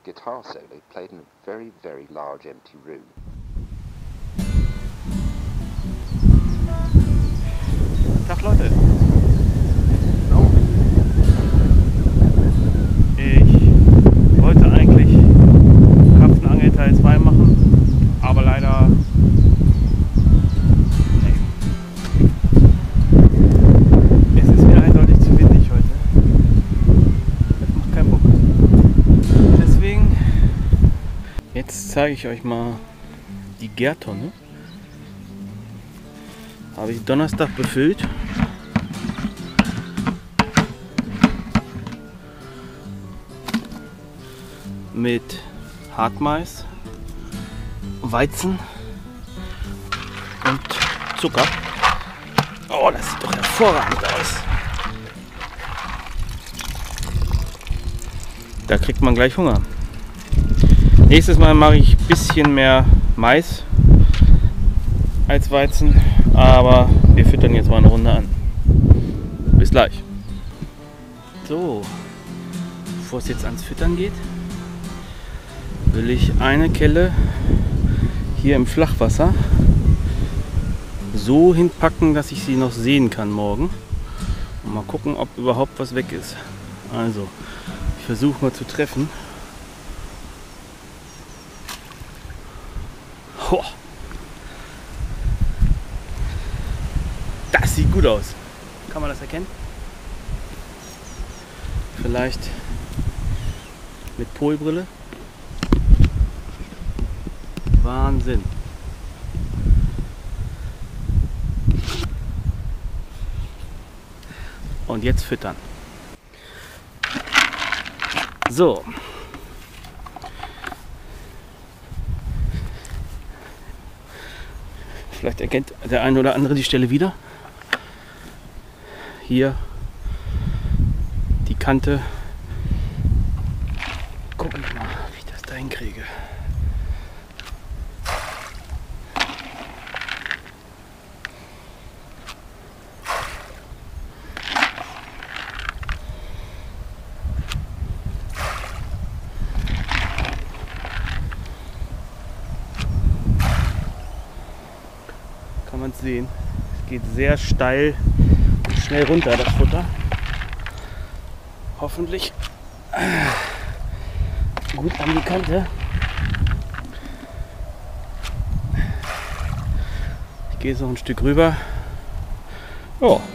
guitar solo played in a very, very large empty room. Tag Leute. Ich wollte eigentlich Karpfenangel Teil 2 machen, aber leider es ist mir eindeutig zu windig heute. Das macht keinen Bock. Deswegen, jetzt zeige ich euch mal die Gärtonne. Habe ich Donnerstag befüllt. Mit Hartmais, Weizen und Zucker. Oh, das sieht doch hervorragend aus. Da kriegt man gleich Hunger. Nächstes Mal mache ich ein bisschen mehr Mais als Weizen, aber wir füttern jetzt mal eine Runde an. Bis gleich. So, bevor es jetzt ans Füttern geht, will ich eine Kelle hier im Flachwasser so hinpacken, dass ich sie noch sehen kann morgen. Und mal gucken, ob überhaupt was weg ist. Also, ich versuche mal zu treffen. Ho. Das sieht gut aus. Kann man das erkennen? Vielleicht mit Polbrille. Wahnsinn. Und jetzt füttern. So. Vielleicht erkennt der eine oder andere die Stelle wieder. Hier die Kante. Gucken wir mal, wie ich das da hinkriege. Kann man es sehen. Es geht sehr steil und schnell runter, das Futter. Hoffentlich gut an die Kante. Ich gehe jetzt noch ein Stück rüber. Oh,